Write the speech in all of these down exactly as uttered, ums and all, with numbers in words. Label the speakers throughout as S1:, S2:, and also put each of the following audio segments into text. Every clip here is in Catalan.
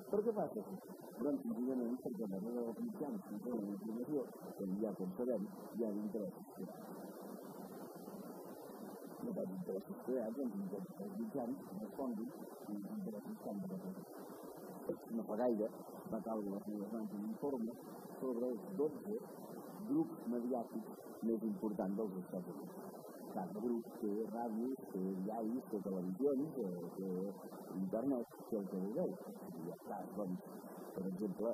S1: Per què passa? Doncs, senzillament, perquè darrere dels mitjans que tenen informació, com ja com sabem, hi ha interessos creats. No pas interessos creats, doncs els mitjans responguin i els interessos que han de representar. No fa gaire va caure les meves mans un informe sobre els dotze grups mediàtics més importants dels Estats Units. Cada grup té ràdios, té diaris, té televisions, té internet, té el que vulgueu. I ja està, doncs, per exemple,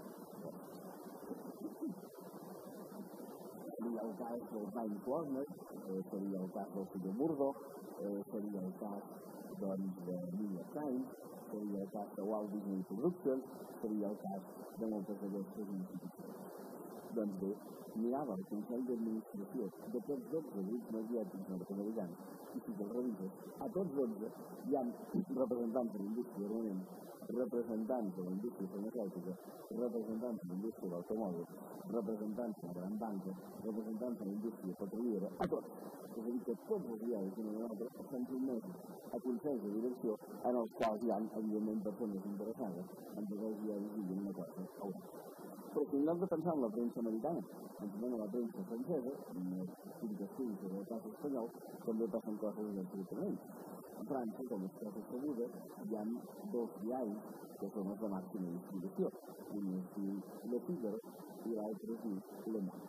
S1: seria el cas del Times Warner, seria el cas del senyor Murdoch, seria el cas, doncs, de New York Times, seria el cas de Walt Disney Productions, seria el cas de moltes d'aquestes institucions. Doncs bé, mirava el Consell d'Administració d'aquests dotze grups mediàtics nord-americans i si te'ls revises, a tots dotze hi ha representants de la indústria d'armament, representants de la indústria farmacèutica, representants de la indústria de l'automòbil, representants de la gran banca, representants de la indústria petroliera, a tots. És a dir, que tots els diaris d'una o l'altra estan sotmesos a consells de direcció en els quals hi ha, evidentment, persones interessades en tots els diaris diguin una cosa a una. Però si en lloc de pensar en la premsa americana, ens anem a la premsa francesa, en els cinc estudis sobre el cas espanyol, també passen coses absolutament. A França, com és cosa sabuda, hi ha dos diaris que són els de màxima distribució. Un es diu Le Figaro i l'altre es diu Le Monde.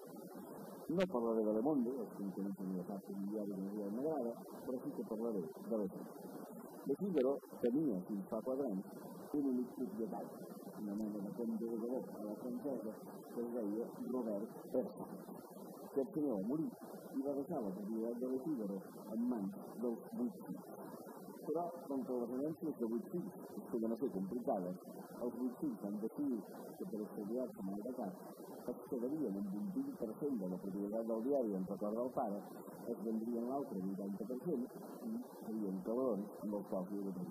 S1: No parlaré de Le Monde, els que no coneixen la sap un diari que no m'agrada, però sí que parlaré de Le Figaro. Le Figaro tenia, fins fa quatre anys, un únic propietari, una mena de compte de valor a la francesa que es deia Robert Herzog. Aquest senyor va morir i va deixar la propietat de Le Figaro en mans dels vuit fills. Però, com que les herències de vuit fills es poden ser complicades, els vuit fills han decidit que per extraviar-se en el decat es quedarien amb un vint per cent de la propietat del diari en record del pare, es vendrien l'altre vuitanta per cent i serien cabrons amb els quals hi hauria.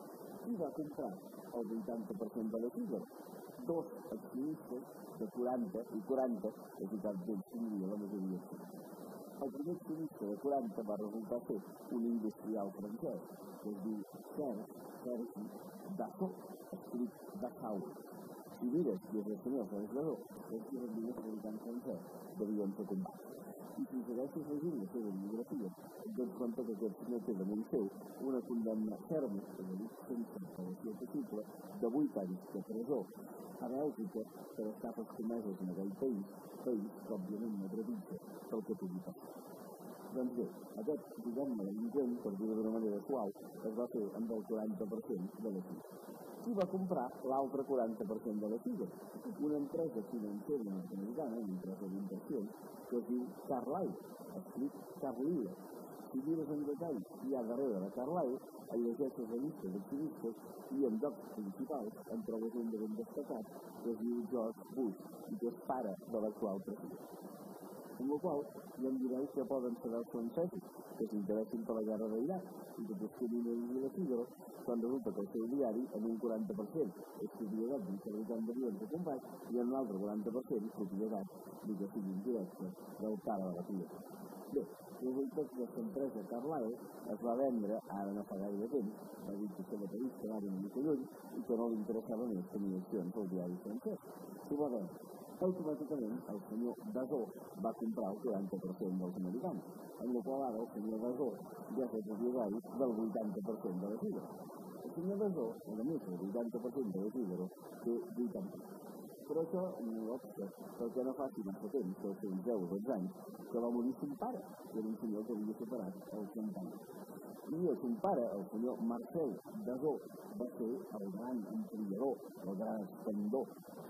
S1: I va comprar el vuitanta per cent de Le Figaro. Dos accionistes de quaranta i quaranta, és a dir, d'ells tindria la majoria absoluta. El primer accionista de quaranta va resultar ser un industrial francès, que es diu Serge Sergi Dassault, escrit Dassault. Si mires qui és el senyor Serge Dassault, és que és el millor fabricant francès d'avions de combat. I si segueixes llegint la seva biografia, et dones compte que aquest senyor té damunt seu una condemna ferma, és a dir, sense apel·lació possible, de vuit anys de presó a Bèlgica per estafes comeses en aquell país, país que òbviament no trepitja pel que pugui passar. Doncs bé, aquest, diguem-ne, delinqüent, per dir-ho d'una manera suau, es va fer amb el quaranta per cent de la Figaro. I va comprar l'altre quaranta per cent de la Figaro, una empresa financera nord-americana, una empresa d'inversions, que es diu Carlyle, escrit Carlyle. Si mires en detall qui hi ha darrere de Carlyle, llegeixes la llista d'accionistes i en llocs principals en trobes un de ben destacat que es diu George Bush i que és pare de l'actual president. Amb la qual ja em direu que poden ser els francesos que s'interessin per la guerra d'Iraq i que busquin una línia de Figaro quan resulta que el seu diari en un quaranta per cent és propietat d'un fabricant d'avions de combat i en un altre quaranta per cent propietat, ni que sigui indirecta, del pare de la filla. Bé, resulta que aquesta empresa Carlyle es va vendre ara no fa gaire temps, va dir que seva periodista va una mica lluny i que no li interessava més tenir accions al diari francès. S'ho va vendre. Automàticament el senyor Dassault va comprar el quaranta per cent dels americans, amb la qual ara el senyor Dassault ja és el propietari del vuitanta per cent de la Figaro. El senyor Dassault, a més el vuitanta per cent de la Figaro, té vuitanta per cent. Però això no obsta perquè no faci massa temps, que els seus deu o dotze anys, que va morir son pare, que era un senyor que havia superat els cent anys. I el son pare, el senyor Marcel Dassault, va ser el gran ampliador, el gran expandor,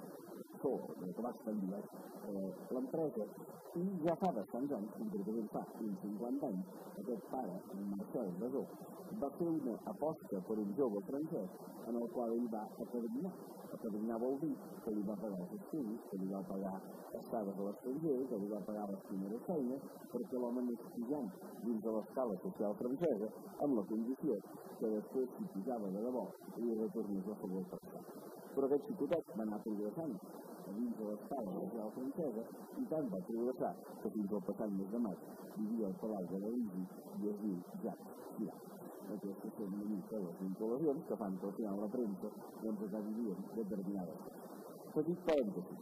S1: que va expandir l'empresa, i ja fa bastants anys, concretament fa uns cinquanta anys, aquest pare, el Marcel Dassault, va fer una aposta per un jove francès en el qual ell va apadrinar. Apadrinar vol dir que li va pagar els estudis, que li va pagar estades a l'estranger, que li va pagar les primeres feines, perquè l'home anés pujant dins de l'escala social francesa amb la condició que després, si pujava de debò, li retornés la favor per estar. Però aquest xicotet va anar progressant a dins de l'escala social francesa i tant va progressar que fins al passat mes de maig vivia al Palau de l'Élysée i es diu Jacques Chirac. aquestes són una mica les vinculacions que fan que al final la premsa doncs acabi dient determinades. Petit parèntesi.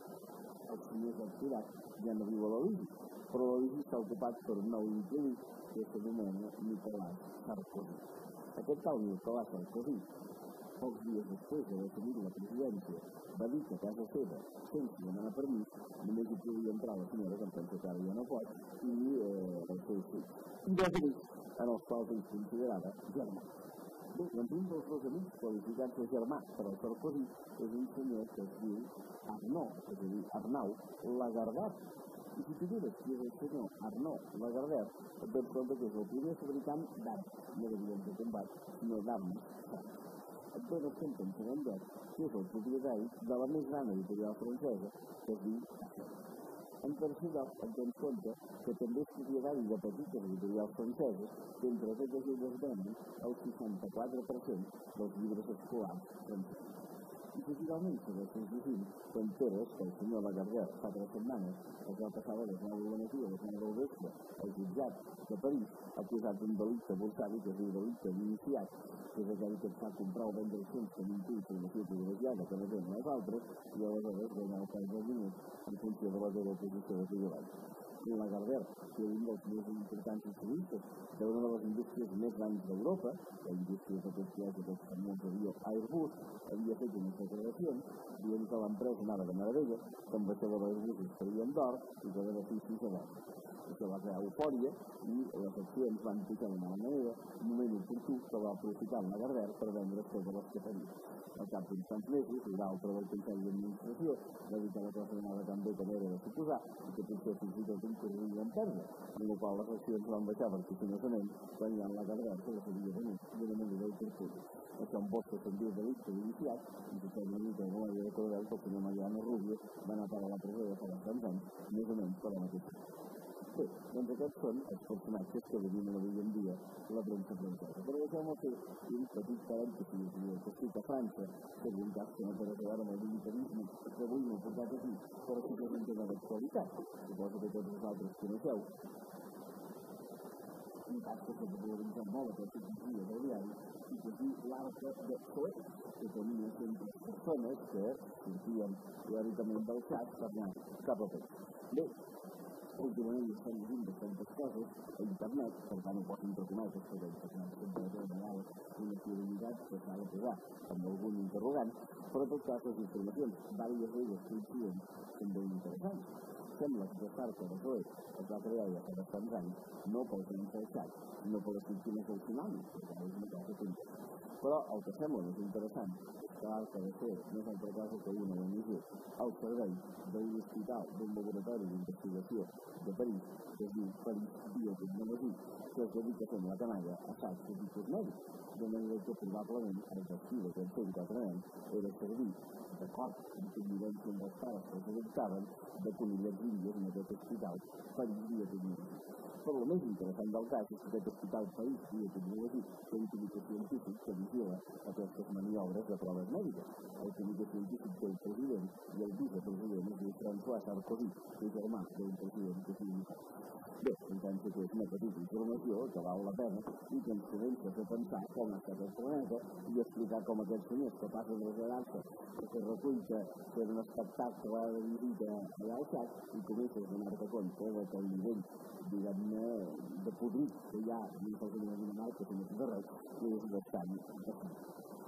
S1: El senyor Sarkozy ja no viu a l'Elisi, però l'Elisi està ocupat per un nou inquilí que s'anomena Nicolás Sarkozy. Aquest tal Nicolás Sarkozy, pocs dies després de definir la presidència, va dir que a casa seva, sense demanar permís, només hi podia entrar la senyora, que em pensa que ara ja no pot, i eh, els seus fills. I dos amics, en els quals ells considerava germà. Bé, doncs un dels dos amics qualificats de germà per al Sarkozy és un senyor que es diu Arnaud, és a dir, Arnau Lagardère. I si tu mires qui és el senyor Arnaud Lagardère, et dones compte que és el primer fabricant d'armes, no d'avions de combat, sinó d'armes. Et dones compte en segon lloc que és el propietari de la més gran editorial francesa, que es diu Hachette. En tercer lloc, et dones compte que també és propietari de petites editorials franceses, que entre totes elles venen el seixanta-quatre per cent dels llibres escolars francesos. I si finalment segueixes llegint, t'enteres que el senyor Lagardère fa tres setmanes es va passar de les nou de la matí a les nou del vespre al jutjat de París acusat d'un delicte borsari que es diu delicte d'iniciat, que és aquell que et fa comprar o vendre accions amb un punt d'informació privilegiada que no tenen els altres i aleshores guanyar el pas dels diners en funció de la teva posició de privilegi. Lagardère, que és un dels més importants accionistes d'una de les indústries més grans d'Europa, la indústria que tot és aquest famós avió Airbus, havia fet unes declaracions dient que l'empresa anava de meravella, que ambaixador d'Airbus es farien d'or i que de beneficis a l'or. Això va crear eufòria i les accions van pujar de mala manera, un moment oportú que va aprofitar el Lagardère per vendre totes les que tenia. Al cap d'uns tants mesos, l'altre del Consell d'Administració va dir que la cosa anava tan bé com era de suposar i que potser fins i tot un corria en perdre, en la qual les accions van baixar vertiginosament quan ja en Lagardère se les havia venut d'una manera oportuna. Això en Bosch se'n diu delicte d'iniciat i que sembla una mica com la llei de Cordel que el senyor Mariano Rubio va anar a parar a la presó de fa bastants anys, més o menys per la mateixa. Bé, doncs aquests són els personatges que venim avui en dia a la premsa francesa. Però deixeu-me fer un petit parèntesi que estic a França, que és un cas que no té res a veure amb el militarisme que avui m'he portat aquí, però sí que és un tema d'actualitat. Suposo que tots vosaltres coneixeu. Un cas que s'ha popularitzat molt a aquests dies del diari i que es diu l'Arca de Soet, que tenia sempre persones que sortien teòricament del xat per anar cap a París. Bé, últimament estem llegint bastantes coses a internet, per tant ho poso entre cometes, perquè internet sempre té una vegada una fiabilitat que s'ha de posar amb algun interrogant, però en tot cas les informacions, diverses d'elles coincidents, són ben interessants. Sembla que l'Arca de Soet es va crear ja fa bastants anys, no pels anys del xat, sinó per les víctimes del tsunami, perquè és una cosa que interessa. Però el que sembla més interessant és que l'Arca de Soet no és altra cosa que una O N G al servei d'un hospital, d'un laboratori d'investigació de París, que es diu París Biotecnologia, que es dedica a fer la canalla a sacs de tipus mèdic, de manera que probablement el destí d'aquests cent quatre nens era servir, d'acord amb convivència amb els pares que els adoptaven, de conillets índies en aquest hospital París Biotecnologia. Però el més interessant del cas és que aquest hospital París Biotecnologia té un comitè científic que vigila aquestes maniobres de proves mèdiques. El comitè científic té el president i el vicepresident és diu François Sarkozy, que és germà del president que sigui Nicolás. Bé, em penso que és una petita informació que val la pena i que ens comença a fer pensar com ha estat el planeta i explicar com aquests senyors que passen a traslladar-se perquè recull que és un espectacle de visita allà al xat i comences a donar-te compte que el nivell, diguem-ne, de podrit que hi ha dins del cinema Dinamarca, sinó que de res, és bastant bastant.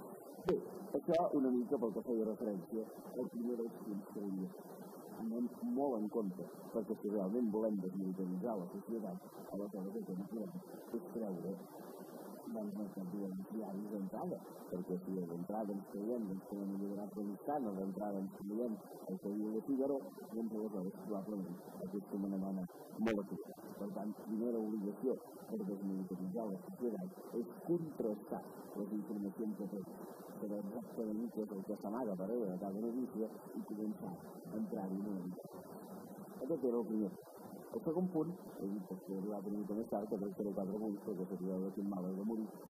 S1: Bé, això una mica pel que feia referència al primer dels punts que volia fer. Anem molt en compte, perquè si realment volem desmilitaritzar la societat, aleshores el que no podem és creure doncs no que ens diaris d'entrada, perquè si d'entrada ens creiem doncs, que hem alliberat Afganistan o d'entrada ens creiem el que diu de Figaro, doncs aleshores probablement aquesta manera anar molt acurat. Per tant, primera obligació per desmilitaritzar la societat és contrastar les informacions que tenen, saber exactament què és el que s'amaga darrere de cada notícia i començar a entrar-hi una mica. Aquest era el primer. El segon punt, he dit que s'ha arribat una mica més tard, que crec que era quatre punts, perquè s'ha arribat de males de morir,